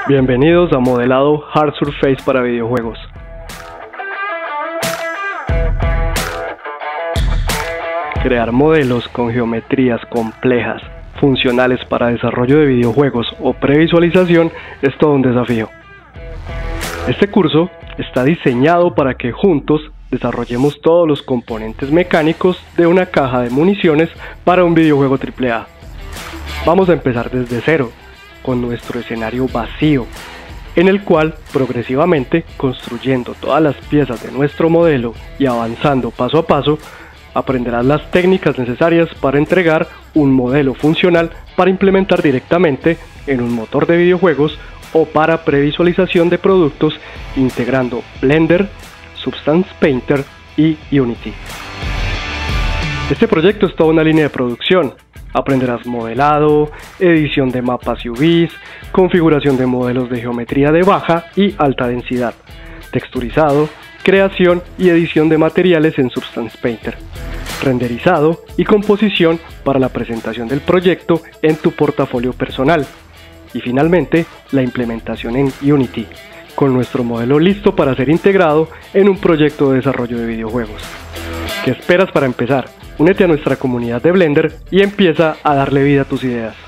Bienvenidos a Modelado Hard Surface para videojuegos. Crear modelos con geometrías complejas, funcionales para desarrollo de videojuegos o previsualización es todo un desafío. Este curso está diseñado para que juntos desarrollemos todos los componentes mecánicos de una caja de municiones para un videojuego AAA. Vamos a empezar desde cero, con nuestro escenario vacío, en el cual progresivamente, construyendo todas las piezas de nuestro modelo y avanzando paso a paso, aprenderás las técnicas necesarias para entregar un modelo funcional para implementar directamente en un motor de videojuegos o para previsualización de productos integrando Blender, Substance Painter y Unity. Este proyecto es toda una línea de producción. Aprenderás modelado, edición de mapas y UVs, configuración de modelos de geometría de baja y alta densidad, texturizado, creación y edición de materiales en Substance Painter, renderizado y composición para la presentación del proyecto en tu portafolio personal, y finalmente la implementación en Unity, con nuestro modelo listo para ser integrado en un proyecto de desarrollo de videojuegos. ¿Qué esperas para empezar? Únete a nuestra comunidad de Blender y empieza a darle vida a tus ideas.